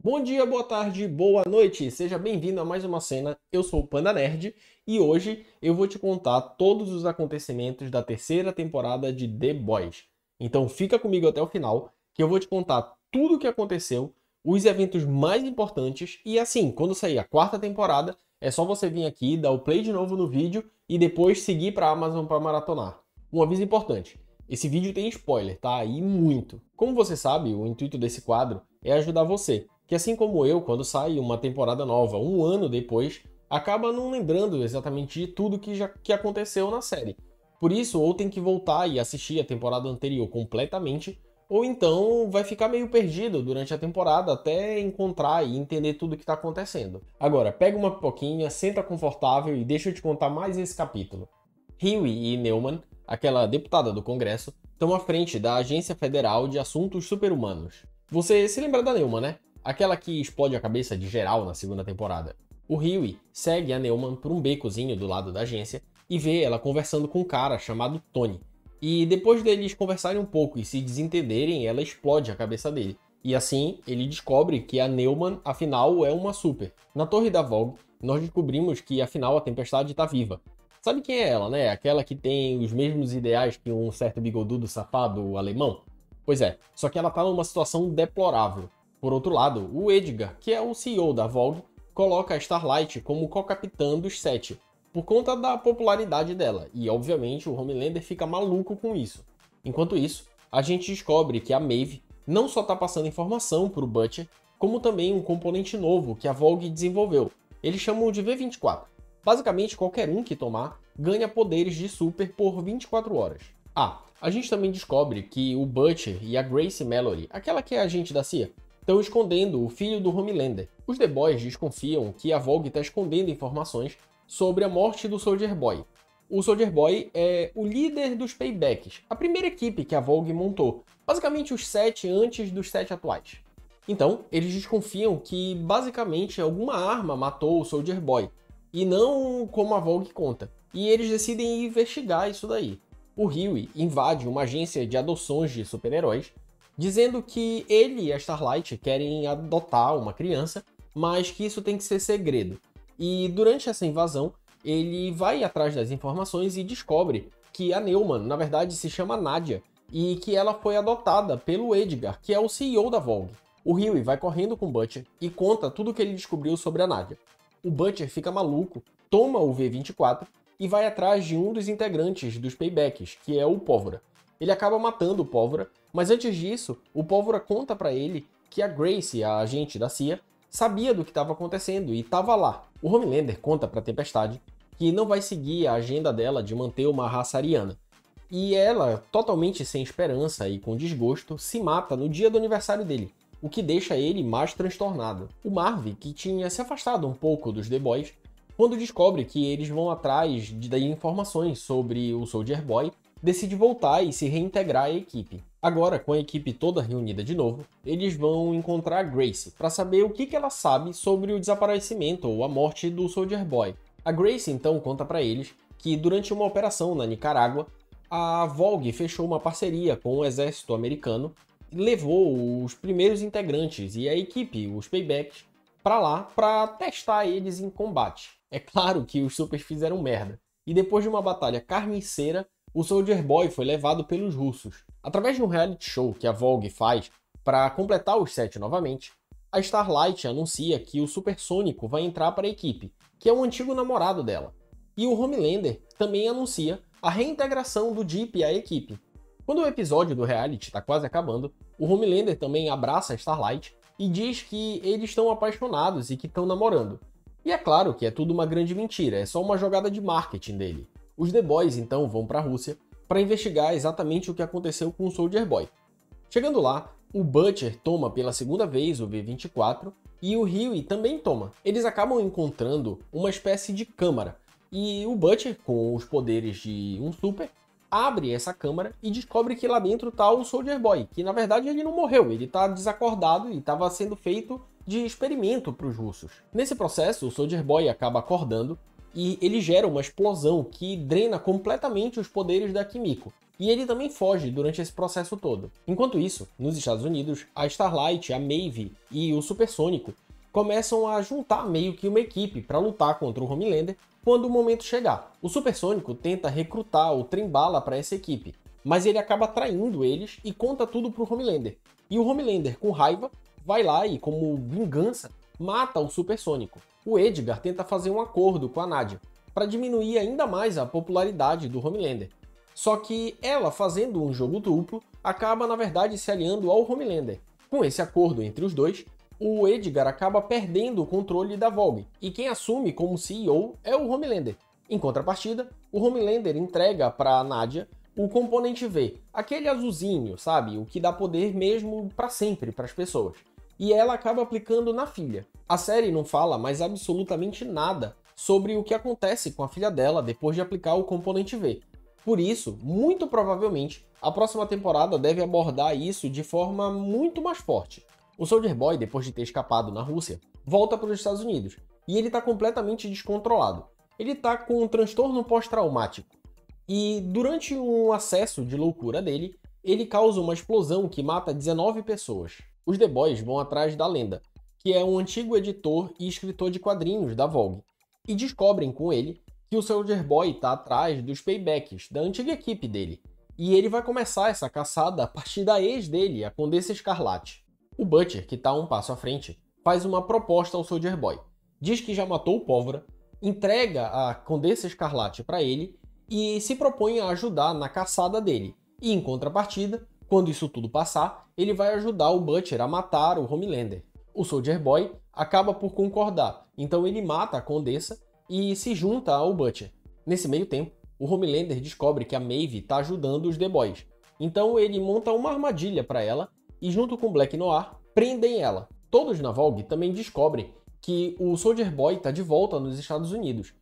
Bom dia, boa tarde, boa noite, seja bem-vindo a mais uma cena. Eu sou o Panda Nerd e hoje eu vou te contar todos os acontecimentos da terceira temporada de The Boys. Então fica comigo até o final que eu vou te contar tudo o que aconteceu, os eventos mais importantes e assim, quando sair a quarta temporada, é só você vir aqui, dar o play de novo no vídeo e depois seguir para a Amazon para maratonar. Um aviso importante. Esse vídeo tem spoiler, tá? E muito. Como você sabe, o intuito desse quadro é ajudar você, que assim como eu, quando sai uma temporada nova um ano depois, acaba não lembrando exatamente de tudo que aconteceu na série. Por isso, ou tem que voltar e assistir a temporada anterior completamente, ou então vai ficar meio perdido durante a temporada até encontrar e entender tudo o que está acontecendo. Agora, pega uma pipoquinha, senta confortável e deixa eu te contar mais esse capítulo. Huey e Neumann, aquela deputada do Congresso, estão à frente da Agência Federal de Assuntos Super-Humanos. Você se lembra da Neumann, né? Aquela que explode a cabeça de geral na segunda temporada. O Huey segue a Neumann por um becozinho do lado da agência e vê ela conversando com um cara chamado Tony. E depois deles conversarem um pouco e se desentenderem, ela explode a cabeça dele. E assim, ele descobre que a Neumann, afinal, é uma super. Na Torre da Vogue, nós descobrimos que, afinal, a Tempestade está viva. Sabe quem é ela, né? Aquela que tem os mesmos ideais que um certo bigodudo safado alemão? Pois é, só que ela tá numa situação deplorável. Por outro lado, o Edgar, que é o CEO da Vogue, coloca a Starlight como co-capitã dos 7, por conta da popularidade dela, e obviamente o Homelander fica maluco com isso. Enquanto isso, a gente descobre que a Maeve não só tá passando informação pro Butcher, como também um componente novo que a Vogue desenvolveu. Eles chamam de V24. Basicamente, qualquer um que tomar ganha poderes de super por 24 horas. A gente também descobre que o Butcher e a Grace Mallory, aquela que é agente da CIA, estão escondendo o filho do Homelander. Os The Boys desconfiam que a Vogue está escondendo informações sobre a morte do Soldier Boy. O Soldier Boy é o líder dos Paybacks, a primeira equipe que a Vogue montou, basicamente os 7 antes dos 7 atuais. Então, eles desconfiam que basicamente alguma arma matou o Soldier Boy, e não como a Vogue conta. E eles decidem investigar isso daí. O Huey invade uma agência de adoções de super-heróis, dizendo que ele e a Starlight querem adotar uma criança, mas que isso tem que ser segredo. E durante essa invasão, ele vai atrás das informações e descobre que a Neumann, na verdade, se chama Nadia, e que ela foi adotada pelo Edgar, que é o CEO da Vogue. O Huey vai correndo com o Butcher e conta tudo o que ele descobriu sobre a Nadia. O Butcher fica maluco, toma o V24 e vai atrás de um dos integrantes dos Paybacks, que é o Pólvora. Ele acaba matando o Pólvora, mas antes disso, o Pólvora conta pra ele que a Grace, a agente da CIA, sabia do que estava acontecendo e estava lá. O Homelander conta pra Tempestade que não vai seguir a agenda dela de manter uma raça ariana. E ela, totalmente sem esperança e com desgosto, se mata no dia do aniversário dele, o que deixa ele mais transtornado. O Marv, que tinha se afastado um pouco dos The Boys, quando descobre que eles vão atrás de informações sobre o Soldier Boy, decide voltar e se reintegrar à equipe. Agora, com a equipe toda reunida de novo, eles vão encontrar a Grace para saber o que ela sabe sobre o desaparecimento ou a morte do Soldier Boy. A Grace então conta para eles que durante uma operação na Nicarágua, a Vogue fechou uma parceria com o exército americano e levou os primeiros integrantes e a equipe, os Paybacks, para lá para testar eles em combate. É claro que os supers fizeram merda, e depois de uma batalha carniceira, o Soldier Boy foi levado pelos russos. Através de um reality show que a Vogue faz para completar os 7 novamente, a Starlight anuncia que o Supersônico vai entrar para a equipe, que é um antigo namorado dela. E o Homelander também anuncia a reintegração do Deep à equipe. Quando o episódio do reality está quase acabando, o Homelander também abraça a Starlight e diz que eles estão apaixonados e que estão namorando. E é claro que é tudo uma grande mentira, é só uma jogada de marketing dele. Os The Boys então vão para a Rússia para investigar exatamente o que aconteceu com o Soldier Boy. Chegando lá, o Butcher toma pela segunda vez o V24 e o Huey também toma. Eles acabam encontrando uma espécie de câmara e o Butcher, com os poderes de um super, abre essa câmara e descobre que lá dentro está o Soldier Boy, que na verdade ele não morreu, ele está desacordado e estava sendo feito de experimento para os russos. Nesse processo, o Soldier Boy acaba acordando e ele gera uma explosão que drena completamente os poderes da Kimiko. e ele também foge durante esse processo todo. Enquanto isso, nos Estados Unidos, a Starlight, a Maeve e o Supersônico começam a juntar meio que uma equipe para lutar contra o Homelander quando o momento chegar. O Supersônico tenta recrutar o Trem-Bala para essa equipe, mas ele acaba traindo eles e conta tudo pro Homelander. E o Homelander, com raiva, vai lá e, como vingança, mata o Supersônico. O Edgar tenta fazer um acordo com a Nadia para diminuir ainda mais a popularidade do Homelander. Só que ela, fazendo um jogo duplo, acaba na verdade se aliando ao Homelander. Com esse acordo entre os dois, o Edgar acaba perdendo o controle da Vogue, e quem assume como CEO é o Homelander. Em contrapartida, o Homelander entrega para a Nadia o componente V, aquele azulzinho, sabe? O que dá poder mesmo para sempre para as pessoas. E ela acaba aplicando na filha. A série não fala mais absolutamente nada sobre o que acontece com a filha dela depois de aplicar o componente V. Por isso, muito provavelmente, a próxima temporada deve abordar isso de forma muito mais forte. O Soldier Boy, depois de ter escapado na Rússia, volta para os Estados Unidos e ele está completamente descontrolado. Ele está com um transtorno pós-traumático e, durante um acesso de loucura dele, ele causa uma explosão que mata 19 pessoas. Os The Boys vão atrás da Lenda, que é um antigo editor e escritor de quadrinhos da Vogue, e descobrem com ele que o Soldier Boy está atrás dos paybacks da antiga equipe dele, e ele vai começar essa caçada a partir da ex dele, a Condessa Escarlate. O Butcher, que está um passo à frente, faz uma proposta ao Soldier Boy. Diz que já matou o Pólvora, entrega a Condessa Escarlate para ele e se propõe a ajudar na caçada dele. E em contrapartida, quando isso tudo passar, ele vai ajudar o Butcher a matar o Homelander. O Soldier Boy acaba por concordar, então ele mata a Condessa e se junta ao Butcher. Nesse meio tempo, o Homelander descobre que a Maeve está ajudando os The Boys. Então ele monta uma armadilha para ela e, junto com Black Noir, prendem ela. Todos na Vogue também descobrem que o Soldier Boy está de volta nos Estados Unidos.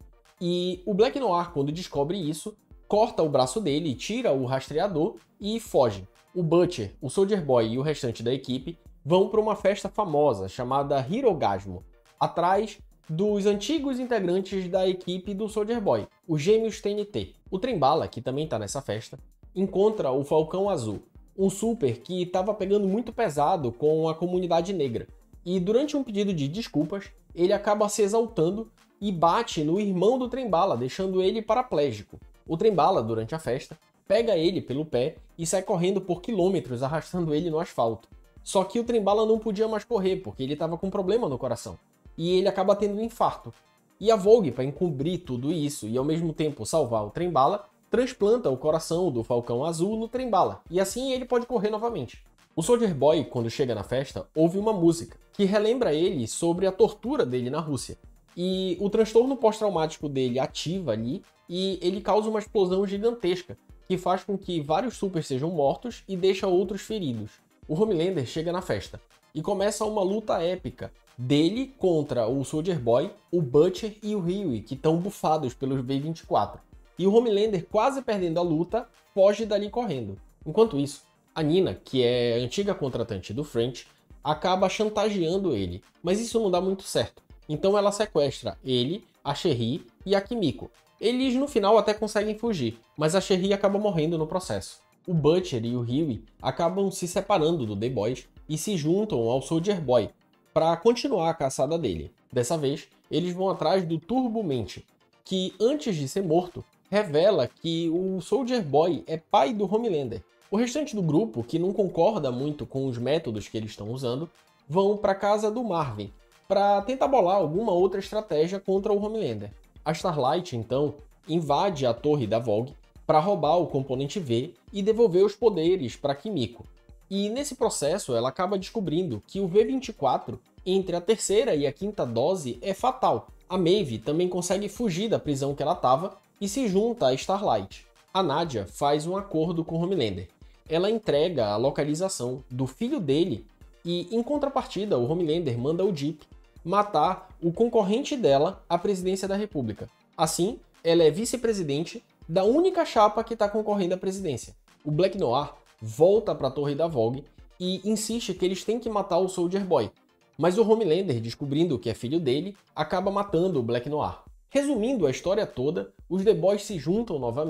E o Black Noir, quando descobre isso, corta o braço dele, tira o rastreador e foge. O Butcher, o Soldier Boy e o restante da equipe vão para uma festa famosa chamada Hirogasmo, atrás dos antigos integrantes da equipe do Soldier Boy, os Gêmeos TNT. O Trem-Bala, que também está nessa festa, encontra o Falcão Azul, um super que estava pegando muito pesado com a comunidade negra. E durante um pedido de desculpas, ele acaba se exaltando e bate no irmão do Trem-Bala, deixando ele paraplégico. O Trem-Bala, durante a festa, pega ele pelo pé e sai correndo por quilômetros, arrastando ele no asfalto. Só que o Trem-Bala não podia mais correr, porque ele estava com problema no coração. E ele acaba tendo um infarto. E a Vogue, para encobrir tudo isso e ao mesmo tempo salvar o Trem-Bala, transplanta o coração do Falcão Azul no Trem-Bala, e assim ele pode correr novamente. O Soldier Boy, quando chega na festa, ouve uma música que relembra ele sobre a tortura dele na Rússia. E o transtorno pós-traumático dele ativa ali e ele causa uma explosão gigantesca, que faz com que vários supers sejam mortos e deixa outros feridos. O Homelander chega na festa e começa uma luta épica dele contra o Soldier Boy, o Butcher e o Huey, que estão bufados pelos V-24. E o Homelander, quase perdendo a luta, foge dali correndo. Enquanto isso, a Nina, que é a antiga contratante do French, acaba chantageando ele, mas isso não dá muito certo. Então ela sequestra ele, a Sherry e a Kimiko. Eles no final até conseguem fugir, mas a Sherry acaba morrendo no processo. O Butcher e o Huey acabam se separando do The Boys e se juntam ao Soldier Boy para continuar a caçada dele. Dessa vez, eles vão atrás do Turbo Mente, que antes de ser morto, revela que o Soldier Boy é pai do Homelander. O restante do grupo, que não concorda muito com os métodos que eles estão usando, vão para a casa do Marvin, para tentar bolar alguma outra estratégia contra o Homelander. A Starlight, então, invade a torre da Vogue para roubar o componente V e devolver os poderes para Kimiko. E nesse processo ela acaba descobrindo que o V-24, entre a terceira e a quinta dose, é fatal. A Maeve também consegue fugir da prisão que ela estava e se junta a Starlight. A Nadia faz um acordo com o Homelander. Ela entrega a localização do filho dele e, em contrapartida, o Homelander manda o Deep matar o concorrente dela à presidência da República. Assim, ela é vice-presidente da única chapa que está concorrendo à presidência. O Black Noir volta para a torre da Vogue e insiste que eles têm que matar o Soldier Boy. Mas o Homelander, descobrindo que é filho dele, acaba matando o Black Noir. Resumindo a história toda, os The Boys se juntam novamente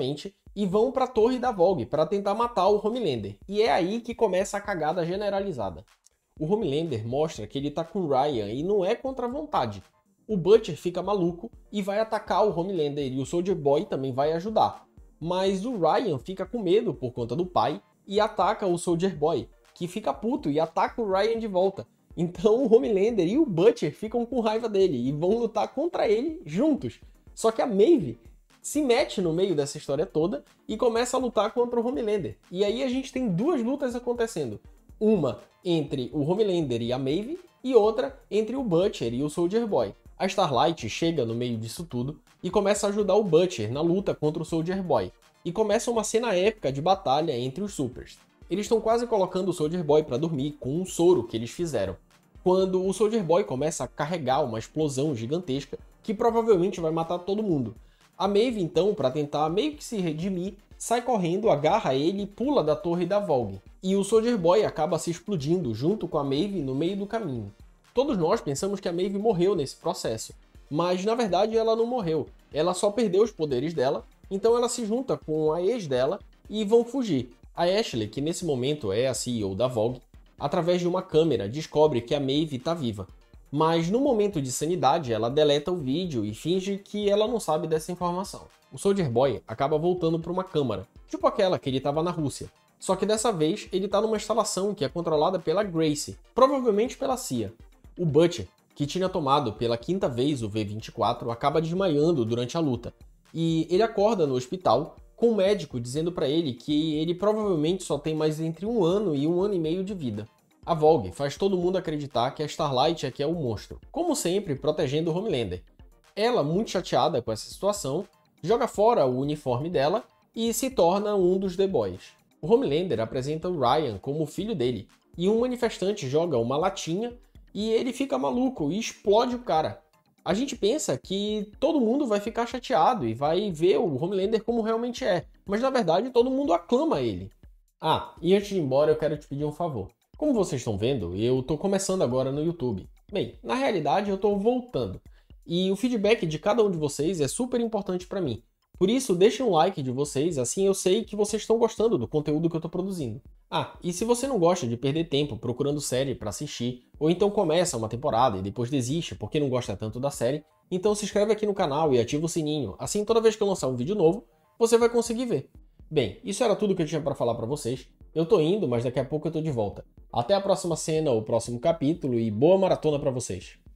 e vão para a torre da Vogue para tentar matar o Homelander. E é aí que começa a cagada generalizada. O Homelander mostra que ele tá com o Ryan e não é contra a vontade. O Butcher fica maluco e vai atacar o Homelander e o Soldier Boy também vai ajudar. Mas o Ryan fica com medo por conta do pai e ataca o Soldier Boy, que fica puto e ataca o Ryan de volta. Então o Homelander e o Butcher ficam com raiva dele e vão lutar contra ele juntos. Só que a Maeve se mete no meio dessa história toda e começa a lutar contra o Homelander. E aí a gente tem duas lutas acontecendo. Uma entre o Homelander e a Maeve e outra entre o Butcher e o Soldier Boy. A Starlight chega no meio disso tudo e começa a ajudar o Butcher na luta contra o Soldier Boy. E começa uma cena épica de batalha entre os Supers. Eles estão quase colocando o Soldier Boy para dormir com um soro que eles fizeram, quando o Soldier Boy começa a carregar uma explosão gigantesca que provavelmente vai matar todo mundo. A Maeve, então, para tentar meio que se redimir, sai correndo, agarra ele e pula da torre da Vogue. E o Soldier Boy acaba se explodindo junto com a Maeve no meio do caminho. Todos nós pensamos que a Maeve morreu nesse processo, mas na verdade ela não morreu. Ela só perdeu os poderes dela, então ela se junta com a ex dela e vão fugir. A Ashley, que nesse momento é a CEO da Vogue, através de uma câmera descobre que a Maeve está viva. Mas no momento de sanidade, ela deleta o vídeo e finge que ela não sabe dessa informação. O Soldier Boy acaba voltando para uma câmara, tipo aquela que ele estava na Rússia. Só que dessa vez ele está numa instalação que é controlada pela Gracie, provavelmente pela CIA. O Butcher, que tinha tomado pela quinta vez o V24, acaba desmaiando durante a luta. E ele acorda no hospital com o médico dizendo para ele que ele provavelmente só tem mais entre 1 ano e 1 ano e meio de vida. A Vogue faz todo mundo acreditar que a Starlight é que é o monstro, como sempre protegendo o Homelander. Ela, muito chateada com essa situação, joga fora o uniforme dela e se torna um dos The Boys. O Homelander apresenta o Ryan como o filho dele, e um manifestante joga uma latinha e ele fica maluco e explode o cara. A gente pensa que todo mundo vai ficar chateado e vai ver o Homelander como realmente é, mas na verdade todo mundo aclama ele. Ah, e antes de ir embora eu quero te pedir um favor. Como vocês estão vendo, eu tô começando agora no YouTube. Bem, na realidade eu tô voltando. E o feedback de cada um de vocês é super importante para mim. Por isso, deixem um like de vocês, assim eu sei que vocês estão gostando do conteúdo que eu tô produzindo. Ah, e se você não gosta de perder tempo procurando série para assistir, ou então começa uma temporada e depois desiste porque não gosta tanto da série, então se inscreve aqui no canal e ativa o sininho, assim toda vez que eu lançar um vídeo novo, você vai conseguir ver. Bem, isso era tudo que eu tinha para falar para vocês. Eu tô indo, mas daqui a pouco eu tô de volta. Até a próxima cena ou próximo capítulo e boa maratona para vocês.